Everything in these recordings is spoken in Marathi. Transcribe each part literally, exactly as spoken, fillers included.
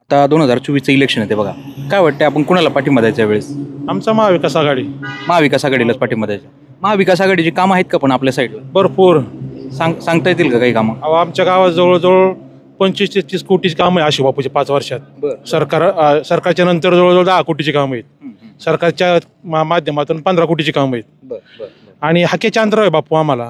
आता दोन हजार चोवीसचं इलेक्शन येते बघा, काय वाटतं आपण कुणाला पाठिंबा द्यायचा यावेळेस? आमचा महाविकास आघाडी महाविकास आघाडीलाच पाठिंबा द्यायचा. महाविकास आघाडीची कामं आहेत का पण आपल्या साईडला? भरपूर. सांग सांगता येतील का काही कामं? अहो, आमच्या गावात जवळजवळ पंचवीस ते तीस कोटीची कामं आहे आशुबापूच्या पाच वर्षात. बरं. सरकार अ, सरकारच्या नंतर जवळजवळ दहा कोटीची कामं आहेत. सरकारच्या मा- माध्यमातून पंधरा कोटीची कामं आहेत. आणि हाकेच्या अंतर आहे बापू आम्हाला.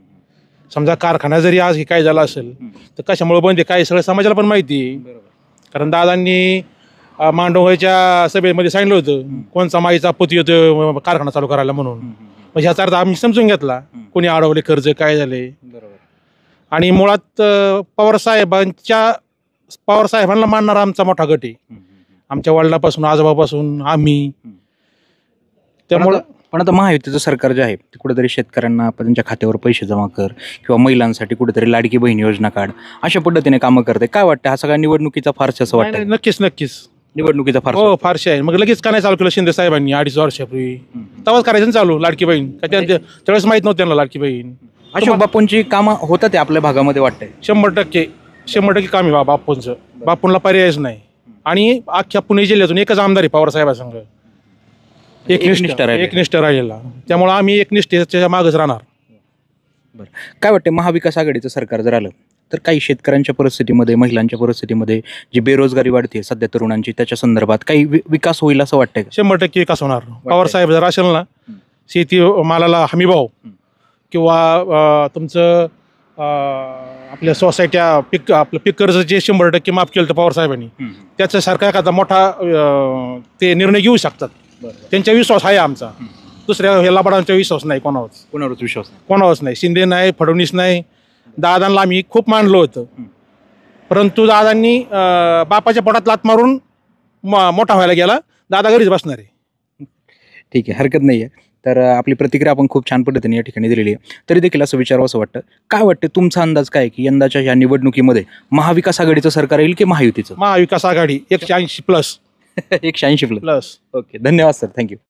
समजा कारखाना जरी आज हे काय झाला असेल तर कशामुळे बंद आहे काय सगळं समाजाला पण माहिती आहे. कारण दादांनी अ, मांडवच्या सभेमध्ये सांगितलं होतं कोणचा माईचा पती येतो कारखाना चालू करायला म्हणून. मग ह्याचा अर्थ आम्ही समजून घेतला कोणी अडवले कर्ज काय झाले. आणि मुळात अ, पवार साहेबांच्या पवार साहेबांना मानणारा आमचा मोठा गट आहे. आमच्या वडिलापासून आजोबापासून आम्ही. त्यामुळं पण आता महायुतीचं सरकार जे आहे ते कुठेतरी शेतकऱ्यांना आपण त्यांच्या खात्यावर पैसे जमा कर किंवा महिलांसाठी कुठेतरी लाडकी बहीण योजना काढ अशा पद्धतीने कामं करते. काय वाटतं हा सगळा निवडणुकीचा फारसा असं नाही, नाही, वाटतं? नक्कीच नक्कीच निवडणुकीचा फार हो फारसे आहे. मग लगेच का नाही चालू केलं शिंदे साहेबांनी अडीच वर्षापूर्वी? तेव्हाच करायचं ना चालू लाडकी बहीण. का त्या- त्या- त्यावेळेस माहित नव्हतं त्यांना लाडकी बहीण. अशोक बापूंची कामं होतात ते आपल्या भागामध्ये वाटतंय. शंभर टक्के शंभर टक्के काम आहे बा बापूंचं. बापूंना पर्यायच नाही. आणि अख्ख्या पुणे जिल्ह्यातून एकच आमदार आहे पवार साहेबांसंग एकनिष्ठ एकनिष्ठ राहिलेला. एकनिष्ठ राहिलेला. त्यामुळे आम्ही एकनिष्ठेच्या मागच राहणार. बरं, काय वाटतं महाविकास आघाडीचं सरकार जर आलं तर काही शेतकऱ्यांच्या परिस्थितीमध्ये महिलांच्या परिस्थितीमध्ये जी बेरोजगारी वाढते सध्या तरुणांची त्याच्या संदर्भात काही वि- विकास होईल असं वाटतंय का? शंभर टक्के विकास होणार. पवार साहेब जर असेल ना शेती मालाला हमी भाव किंवा अं, तुमचं अं, आपल्या सोसायट्या पीक आपलं पीक कर्ज जे शंभर टक्के माफ केलं तर पवार साहेबांनी त्याच्यासारखा एखादा मोठा अं, ते निर्णय घेऊ शकतात. त्यांचा विश्वास आहे आमचा. दुसऱ्या हे लाभाडांचा विश्वास नाही कोणावरच कोणावरच विश्वास नाही. कोणावरच नाही. शिंदे नाही फडणवीस नाही. दादांना आम्ही खूप मानलं होतं परंतु दादांनी अं, बापाच्या पोटात लात मारून म- मोठा व्हायला गेला. दादा घरीच बसणार आहे. ठीक आहे, हरकत नाही आहे. तर अं, आपली प्रतिक्रिया आपण खूप छान पद्धतीने या ठिकाणी दिलेली आहे. तरी देखील असं विचारावं असं वाटतं, काय वाटतं तुमचा अंदाज काय आहे की यंदाच्या या निवडणुकीमध्ये महाविकास आघाडीचं सरकार येईल की महायुतीचं? महाविकास आघाडी एकशे ऐंशी प्लस एकशे ऐंशी प्लस. प्लस ओके, धन्यवाद सर, थँक्यू.